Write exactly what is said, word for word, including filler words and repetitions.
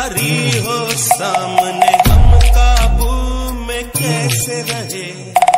तलवारी हो सामने, हम काबू में कैसे रहे।